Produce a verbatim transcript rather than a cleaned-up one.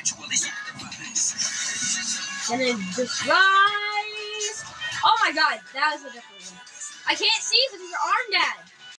And then just rise. Oh my god, that was a different one. I can't see because of your arm, Dad.